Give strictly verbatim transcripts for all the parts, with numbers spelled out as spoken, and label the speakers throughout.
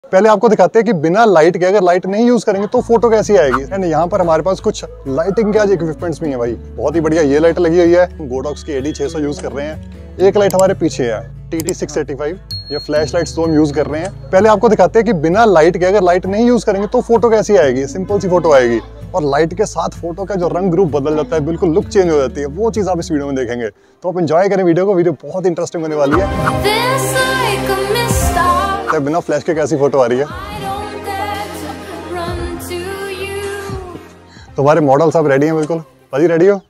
Speaker 1: पहले आपको दिखाते हैं कि बिना लाइट के अगर लाइट नहीं यूज करेंगे तो फोटो कैसी आएगी। एंड यहाँ पर हमारे पास कुछ लाइटिंग के आज इक्विपमेंट्स भी हैं भाई, बहुत ही बढ़िया। ये लाइट लगी हुई है, गोडॉक्स की A D six hundred use कर रहे हैं। एक लाइट हमारे पीछे है T T six eighty five, ये फ्लैश लाइट्स तो हम यूज कर रहे हैं। पहले आपको दिखाते हैं कि बिना लाइट के अगर लाइट नहीं यूज करेंगे तो फोटो कैसी आएगी। सिंपल सी फोटो आएगी और लाइट के साथ फोटो का जो रंग रूप बदल जाता है, बिल्कुल लुक चेंज हो जाती है, वो चीज आप इस वीडियो में देखेंगे। तो आप एंजॉय करें वीडियो को, वीडियो बहुत इंटरेस्टिंग होने वाली है। बिना फ्लैश के कैसी फोटो आ रही है। तुम्हारे मॉडल सब रेडी हैं बिल्कुल? भाजी रेडी हो?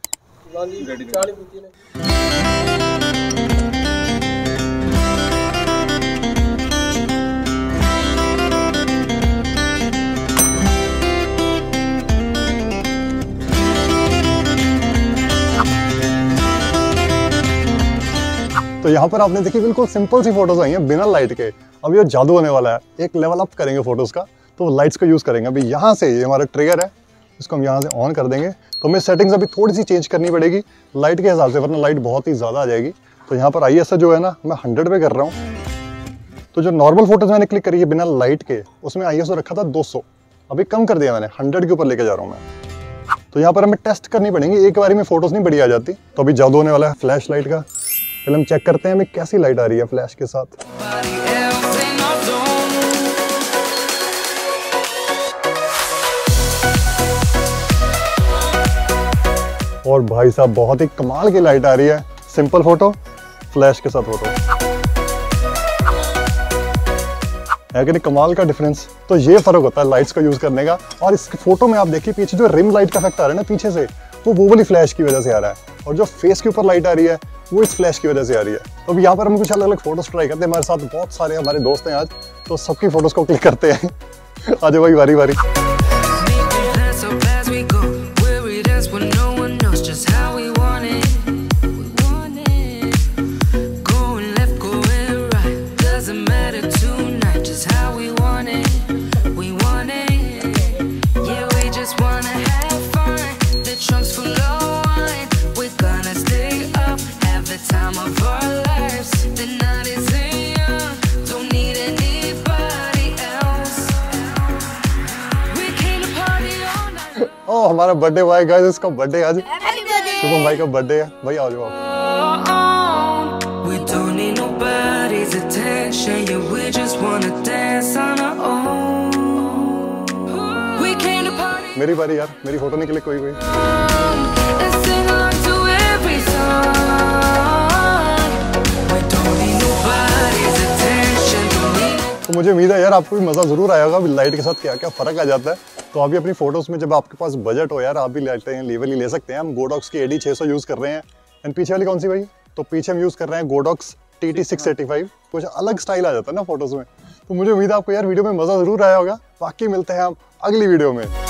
Speaker 1: तो यहाँ पर आपने देखी बिल्कुल सिंपल सी फोटोज आई हैं बिना लाइट के। अब ये जादू होने वाला है, एक लेवल अप करेंगे फोटोज का, तो लाइट्स का यूज करेंगे। अभी यहाँ से ये हमारा ट्रिगर है, इसको हम यहाँ से ऑन कर देंगे। तो हमें सेटिंग्स अभी थोड़ी सी चेंज करनी पड़ेगी लाइट के हिसाब से, वरना लाइट बहुत ही ज़्यादा आ जाएगी। तो यहाँ पर आई एस जो है ना, मैं हंड्रेड पे कर रहा हूँ। तो जो नॉर्मल फोटोज मैंने क्लिक करी है बिना लाइट के, उसमें आई एस ओ रखा था दो सौ, अभी कम कर दिया मैंने, हंड्रेड के ऊपर लेके जा रहा हूँ मैं। तो यहाँ पर हमें टेस्ट करनी पड़ेंगी, एक बारी में फोटोज नहीं बढ़िया आ जाती। तो अभी जादू होने वाला है फ्लैश लाइट का। पहले हम चेक करते हैं हमें कैसी लाइट आ रही है फ्लैश के साथ। और भाई साहब बहुत ही कमाल की लाइट आ रही है, सिंपल फोटो फ्लैश के साथ फोटो है कि नहीं, कमाल का डिफरेंस। तो ये फर्क होता है लाइट्स का यूज करने का। और इस फोटो में आप देखिए पीछे जो रिम लाइट का इफेक्ट आ रहा है ना पीछे से, वो वो वाली फ्लैश की वजह से आ रहा है, और जो फेस के ऊपर लाइट आ रही है वो इस फ्लैश की वजह से आ रही है। तो अभी यहाँ पर हम कुछ अलग अलग फोटोज ट्राई करते हैं। हमारे साथ बहुत सारे हमारे दोस्त हैं आज, तो सबकी फोटोज को क्लिक करते हैं। आज भाई बारी बारी। ओ हमारा बर्थडे बॉय गाइस, इसका बर्थडे आज, शुभम भाई का बर्थडे है। भाई आओ जाओ। मेरी बारी यार, मेरी फोटो निकले कोई कोई। तो मुझे उम्मीद है यार आपको भी मजा जरूर आया होगा लाइट के साथ क्या क्या फर्क आ जाता है। तो अभी अपनी फोटोज में जब आपके पास बजट हो यार, आप भी लाइटें लेवल ही ले सकते हैं। हम गोडॉक्स की A D six hundred use कर रहे हैं। एंड पीछे वाली कौन सी भाई? तो पीछे हम यूज कर रहे हैं Godox T T six eighty five. कुछ अलग स्टाइल आ जाता है ना फोटोज में। तो मुझे उम्मीद है आपको यार वीडियो में मजा जरूर आया होगा। बाकी मिलते हैं हम अगली वीडियो में।